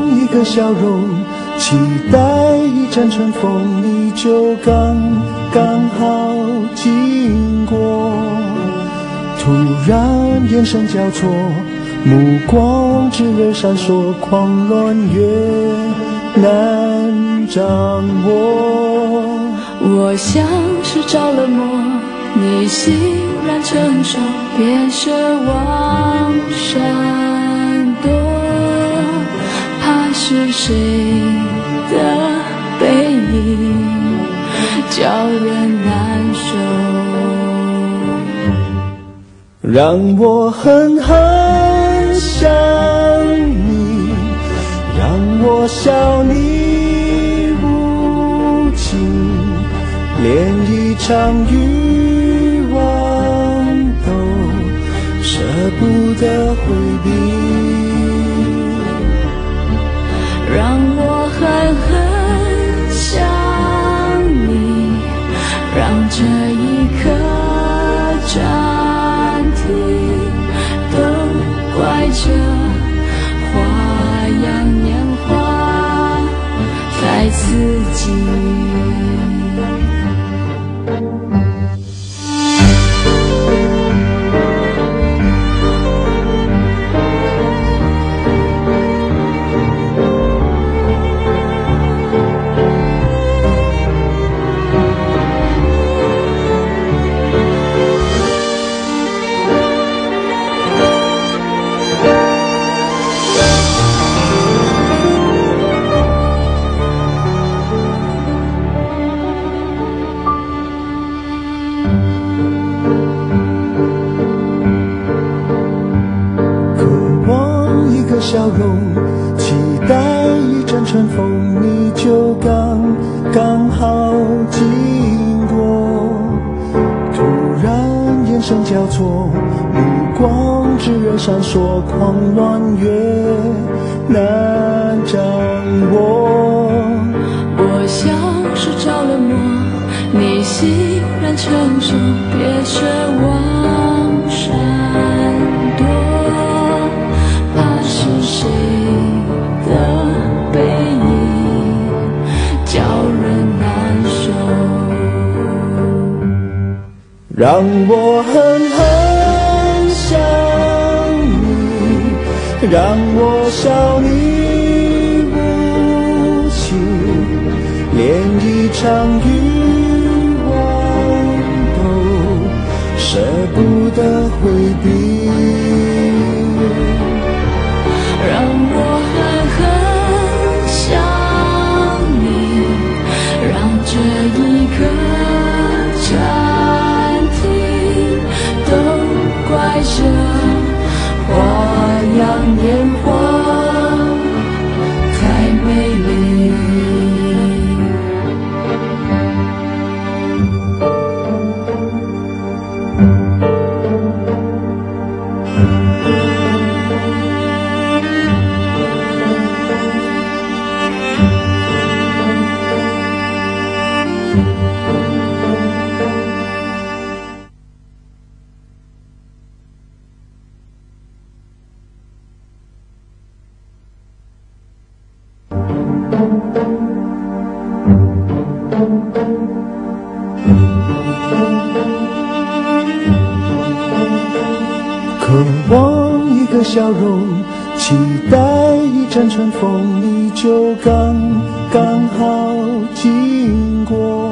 一个笑容，期待一阵春风，你就刚好经过。突然眼神交错，目光炽热闪烁，狂乱越难掌握。 我像是着了魔，你欣然承受，别奢望闪躲，怕是谁的背影叫人难受。 让我狠狠想你，让我笑你无情，连一场欲望都舍不得回避。 让我狠狠想你，让这一刻暂停，都怪这花样年华太刺激。 笑容，期待一阵春风，你就刚好经过。突然眼神交错，目光炽热闪烁，狂乱越难掌握。 我像是着了魔，你欣然承受，别奢望闪躲，怕是谁的背影叫人难受。 让我狠狠想你，让我笑你无情，连一场欲望都舍不得回避。 让我狠狠想你，让这一刻暂停，都怪这花样年华太美丽。 渴望一个笑容，期待一阵春风，你就刚好经过。